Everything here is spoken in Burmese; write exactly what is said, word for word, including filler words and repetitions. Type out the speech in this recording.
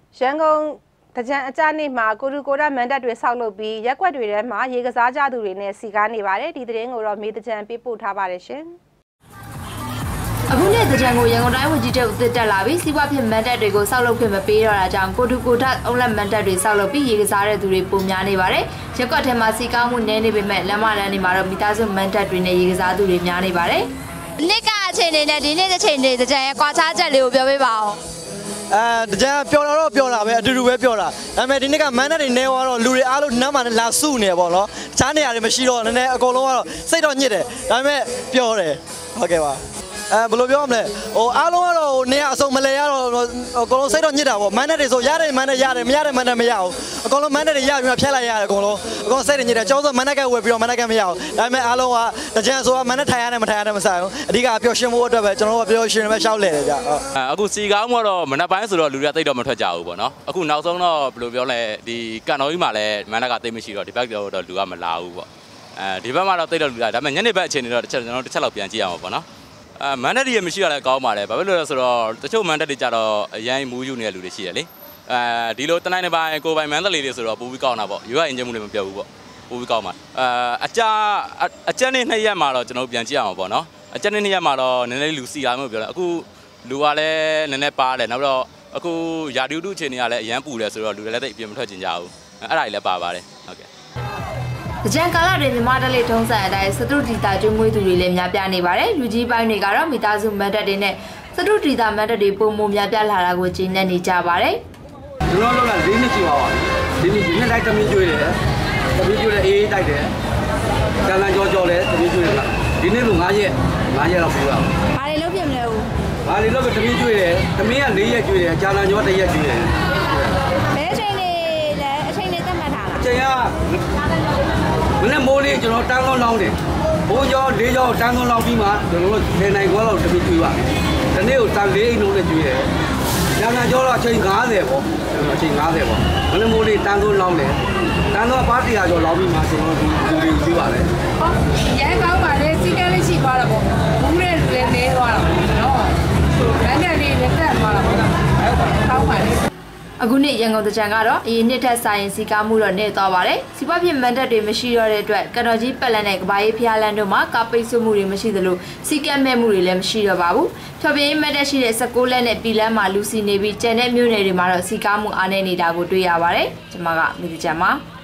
ရန်ကုန်တကြံအကြနေ့မှာကိုရီကိုရာမန်တပ်တွေဆောက်လုပ်ပြီးရက်ကွက်တွေထဲမှာရေကစားကြသူတွေနဲ့စီကားနေပါတယ်ဒီသတင်းကိုတော့မေတကြံပေးပို့ထားပါတယ်ရှင်အခုနေ့တကြံကိုရန်ကုန်တိုင်းဝန်ကြီးချုပ်တစ်တက်လာပြီးစီးပွားဖြစ်မန်တပ်တွေကိုဆောက်လုပ်ခွင့်မပေးတော့တာကြောင့်ကိုတူကိုထအုံလက်မန်တပ်တွေဆောက်လုပ်ပြီးရေကစားတဲ့သူတွေပုံများနေပါတယ်ရက်ကွက်ထဲမှာစီကားမှုနည်းနေပေမဲ့လမ်းမလမ်းတွေမှာတော့မိသားစုမန်တပ်တွေနဲ့ရေကစားသူတွေများနေပါတယ်နေ့ကအချိန်တွေနဲ့ဒီနေ့အချိန်တွေတကြံရဲ့ကွာခြားချက်လေးကိုပြောပေးပါဦးအဲတကြံပျော်တော့ပျော်တာပဲအတူတူပဲပျော်တာဒါပေမဲ့ဒီနေ့ကမန်တပ်တွေနေတော့လူတွေအားလုံးနမ်းမှလာစုနေပေါ့နော်ချားနေရတယ်မရှိတော့နည်းနည်းအကုန်လုံးကတော့စိတ်တော့ညစ်တယ်ဒါပေမဲ့ပျော်တယ်ဟုတ်ကဲ့ပါအဲဘယ်လိုပြောမလဲဟိုအားလုံးကတော့နေရအစုံမလဲရတော့အကုန်လုံးစိတ်တော့ညစ်တာပေါ့မန်တပ်တွေဆိုရတယ်မန်တပ်ရတယ်မရတဲ့မန်တပ်မရဘူးအကုန်လုံးမန်တပ်တွေရပြီးမှဖျက်လိုက်ရတယ်အကုန်လုံးအကုန်စိတ်တွေညစ်တယ်ကျောင်းဆိုမန်တပ်ကဝယ်ပြီးတော့မန်တပ်ကမရဘူးဒါပေမဲ့အားလုံးကတကြံဆိုတာမန်တပ်ထိုင်ရတယ်မထိုင်ရတယ်မဆိုင်ဘူးအဓိကပျော်ရွှင်ဖို့အတွက်ပဲကျွန်တော်တို့ကပျော်ရွှင်ပဲရှောက်လဲတယ်ဗျအခုစီကောင်းတော့မနက်ပိုင်းဆိုတော့လူတွေကတိတ်တော့မထွက်ကြဘူးပေါ့နော်အခုနောက်ဆုံးတော့ဘယ်လိုပြောလဲဒီကန်တော်ကြီးမှာလည်းမန်တပ်ကတိတ်မရှိတော့ဒီဘက်တော့လူကမလာဘူးပေါ့အဲဒီဘက်မှာတော့တိတ်တော့လူလာဒါပေမဲ့ညနေဘက်အချိန်တွေတော့တစ်ချက်ကျွန်တော်တစ်ချက်လောက်ပြန်ကြည့်ရအောင်ပေါ့နော်အဲမန်တက်တွေမရှိရလဲကောင်းပါလေဘာဖြစ်လို့လဲဆိုတော့တချို့မန်တက်တွေကြတော့အရင်မူးယူနေတဲ့လူတွေရှိရလေအဲဒီလိုတနိုင်တစ်ပိုင်းကိုပိုင်မန်တက်လေးတွေဆိုတော့ပိုပြီးကောင်းတာပေါ့ယူရအင်ဂျင်မှုတွေမပြောဘူးပေါ့ပိုပြီးကောင်းပါအဲအကြအကြက်နဲ့နှစ်ရက်မှာတော့ကျွန်တော်ပြန်ကြည့်အောင်ပေါ့နော်အကြက်နဲ့နှစ်ရက်မှာတော့နည်းနည်းလူစီလာမျိုးပြောတယ်အခုလူကလည်းနည်းနည်းပါတယ်နောက်တော့အခုယာဒီယိုတူအခြေအနေကလည်းအရန်ပူတယ်ဆိုတော့လူတွေလည်းတိတ်အပြင်းမထွက်ချင်ကြဘူးအဲ့ဒါကြီးလည်းပါပါတယ်ဟုတ်ကဲ့တကြံကာလတွင်မြန်မာတက်လေးထုံးစံအတိုင်းစတုတီတာကျွေးမွေးသူတွေလည်းများပြားနေပါတယ်လူကြီးပိုင်းတွေကတော့မိသားစုမန်တပ်တွေနဲ့စတုတီတာမန်တပ်တွေပုံမများပြားလာတာကိုကျင်းနေနေကြပါတယ်ကျွန်တော်တို့ကလေးနှစ်ရှိပါပါဒီနေ့ဒီနေ့လိုက်သမီးကျွေးတယ်သမီးကျွေးတယ်အေးအေးတိုက်တယ်ကျန်လန်ကြောကြောလဲသမီးကျွေးတယ်ဒီနေ့လို၅ရက်၅ရက်လောက်ပြီးပါဘာတွေလုပ်ပြမလဲဦးဘာတွေလုပ်ပြသမီးကျွေးတယ်သမီးက၄ရက်ကျွေးတယ်ကျန်လန်ကြောတစ်ရက်ကျွေးတယ်ဘယ်အချိန်နေလဲအချိန်နေသတ်မှတ်ထားလားအချိန်ကမနေ့မိုးလေးကျွန်တော်တန်းကောင်းလောင်းတယ်ဘိုးကျော်လေးကျော်တန်းကောင်းလောင်းပြီးမှကျွန်တော်တို့နေနိုင်ခွဲလောက်တပိကျွေးပါဒီနေ့ကိုတန်လေးအိမ်လုံးနဲ့ကျွေးတယ်ညညကျော်တော့အချိန်၅၀ပေါ့အချိန်၅၀ပေါ့မနေ့မိုးလေးတန်းကောင်းလောင်းတယ်တန်းတော့ပါတီယာကျော်လောင်းပြီးမှကျွန်တော်တို့ဒီလူကျွေးပါလေဟုတ်ရဲကောင်းပါလေစီကဲလေးရှိသွားတာပေါ့ဘူးတဲ့လည်းနေသွားတာနော်လမ်းနဲ့လေးလက်သက်သွားတာပေါ့ဟုတ်ပါကောင်းပါလေအခုနေ့ရန်ကုန်တကြံကတော့အရင်နှစ်ထက်ဆိုင်ရင်စီကားမှုတော့နေသွားပါတယ်စီးပွားဖြစ်မန်တပ်တွေမရှိတော့တဲ့အတွက်ကတော်ကြီးပက်လက်နဲ့ကဘာရေးဖျားလန်းတို့မှာကာပိတ်ဆို့မှုတွေမရှိသလိုစီကက်မဲ့မှုတွေလည်းမရှိတော့ပါဘူးဖြော်ပြင်းမတ်တက်ရှိတဲ့၁၉လက်နဲ့ပြည်လန်းမှာလူစီနေပြီးကျန်တဲ့မြို့နယ်တွေမှာတော့စီကားမှုအားနည်းနေတာကိုတွေ့ရပါတယ်ကျွန်မကမိတကြံပါ